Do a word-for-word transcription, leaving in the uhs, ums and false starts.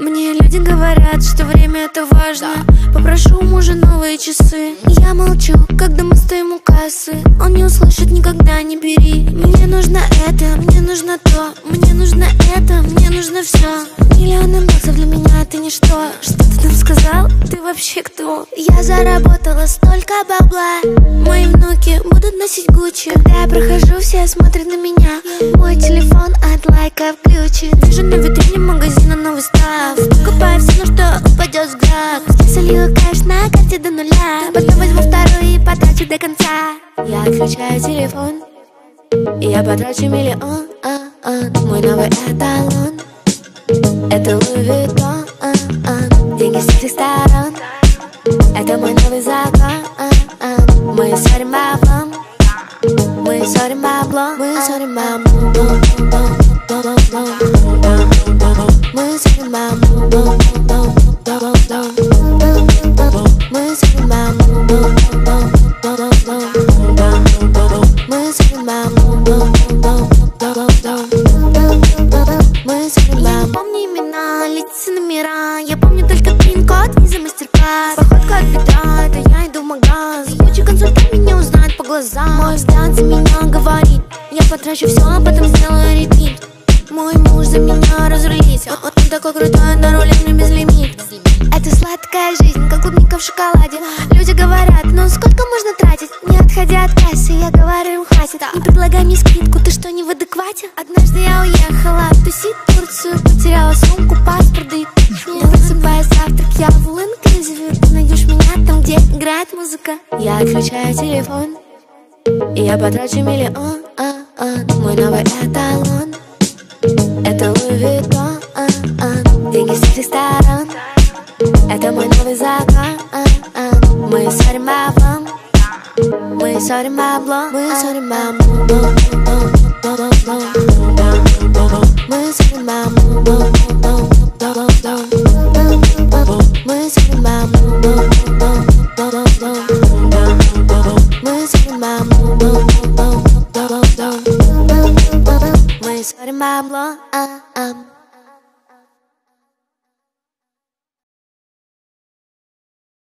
Мне люди говорят, что время это важно. Попрошу у мужа новые часы. Я молчу, когда мы стоим у кассы. Он не услышит никогда, не бери. Мне нужно это, мне нужно то. Мне нужно это, мне нужно все. Миллионы баксов для меня это ничто. Что ты там сказал? Ты вообще кто? Я заработала столько бабла. Мои внуки будут носить Гуччи. Когда я прохожу, все смотрят на меня. Мой телефон от лайков ключи. Вижу на витрине магазина новый став. Покупаю все, на что упадет взгляд. Я солью кэш на карте до нуля. Потом возьму вторую и потрачу до конца. Я отключаю телефон и я потрачу миллион. Мой новый эталон это Луи Виттон. Деньги с всех сторон. Это мой новый закон. Мы ссорим баблом. Мы ссорим баблом. Мы ссорим баблом. Мы ссорим баблом. Мы ссорим баблом. Мы ссорим баблом. Мы ссорим баблом. Я не помню имена, лица, номера. Я помню только пин-код, виза, мастер-класс. Походка от бедра, это я иду в магаз. Куча консультант меня узнает по глазам. Мой взгляд за меня говорит. Я потрачу все, а потом сделаю репит. Мой муж за меня разрулит. Он, он такой крутой, на руле мне безлимит. Это сладкая жизнь, как клубника в шоколаде. Люди говорят, ну сколько можно тратить? Не отходя от кассы, я говорю им хватит. Не предлагай мне скидку, ты что, не в адеквате? Однажды я уехала тусить в Турцию. Потеряла сумку, паспорт, да и не высыпая завтрак, я в all-inclusive. Ты найдешь меня там, где играет музыка. Я отключаю телефон и я потрачу миллион. Мой новый эталон это Луи Виттон. Деньги с всех сторон. Это мой новый закон. Мы ссорим баблом. Мы ссорим баблом. Мы ссорим баблом. Мы ссорим баблом. Мы ссорим баблом. Мы ссорим баблом. Мы ссорим баблом.